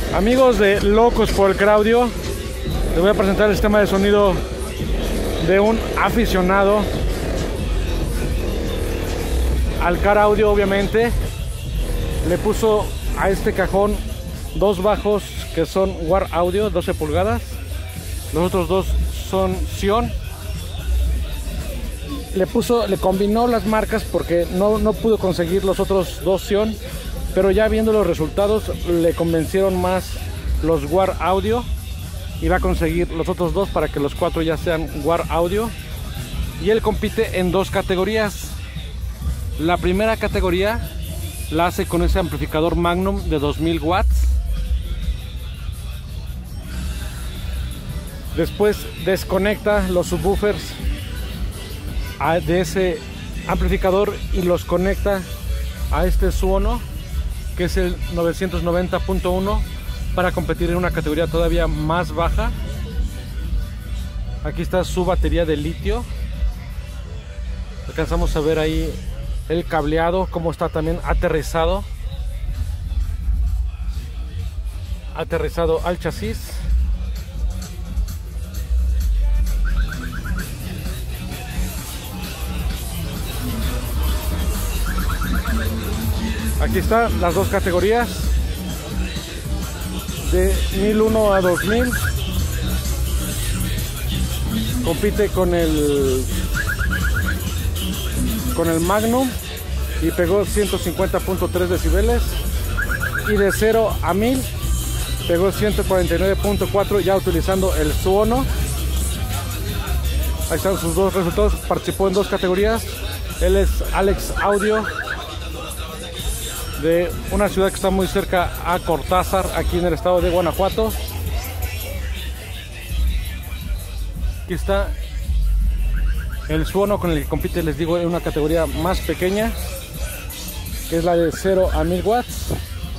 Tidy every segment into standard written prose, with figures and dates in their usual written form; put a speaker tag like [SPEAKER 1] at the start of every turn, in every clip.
[SPEAKER 1] Amigos de Locos por el Car Audio, les voy a presentar el sistema de sonido de un aficionado al Car Audio. Obviamente le puso a este cajón dos bajos que son War Audio 12 pulgadas, los otros dos son Sion. Le combinó las marcas porque no pudo conseguir los otros dos Sion, pero ya viendo los resultados le convencieron más los War Audio y va a conseguir los otros dos para que los cuatro ya sean War Audio. Y él compite en dos categorías. La primera categoría la hace con ese amplificador Magnum de 2000 watts. Después desconecta los subwoofers de ese amplificador y los conecta a este Suono, que es el 990.1, para competir en una categoría todavía más baja. Aquí está su batería de litio. Alcanzamos a ver ahí el cableado, cómo está también aterrizado al chasis. Aquí están las dos categorías de 1001 a 2000. Compite con el Magnum y pegó 150.3 decibeles, y de 0 a 1000 pegó 149.4, ya utilizando el Suono. Ahí están sus dos resultados. Participó en dos categorías. Él es Alex Audio, de una ciudad que está muy cerca a Cortázar, aquí en el estado de Guanajuato. Aquí está el Suono con el que compite, les digo, en una categoría más pequeña, que es la de 0 a 1000 watts.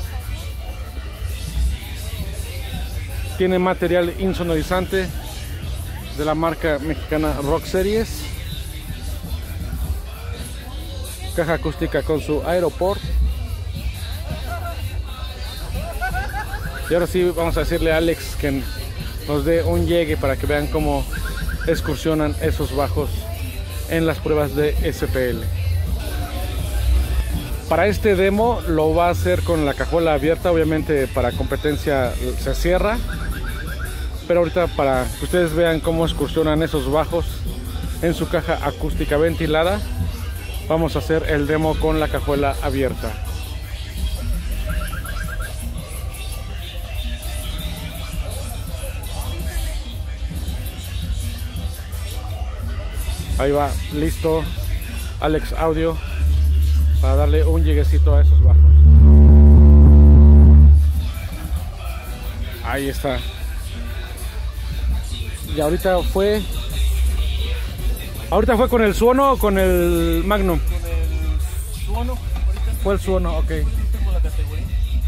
[SPEAKER 1] Tiene material insonorizante de la marca mexicana Rock Series. Caja acústica con su Aeroport. Y ahora sí vamos a decirle a Alex que nos dé un llegue para que vean cómo excursionan esos bajos en las pruebas de SPL. Para este demo lo va a hacer con la cajuela abierta. Obviamente para competencia se cierra, pero ahorita para que ustedes vean cómo excursionan esos bajos en su caja acústica ventilada, vamos a hacer el demo con la cajuela abierta. Ahí va, listo Alex Audio para darle un lleguecito a esos bajos. Ahí está. Y ahorita fue con el Suono o con el Magnum.
[SPEAKER 2] Con el Suono.
[SPEAKER 1] Fue el Suono, ok.
[SPEAKER 2] Con la categoría.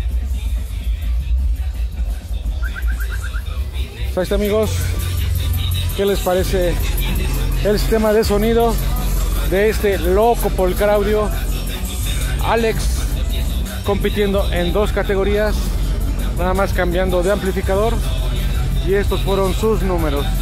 [SPEAKER 1] Pues ahí está, amigos. ¿Qué les parece el sistema de sonido de este loco por el Car Audio? Alex compitiendo en dos categorías, nada más cambiando de amplificador, y estos fueron sus números.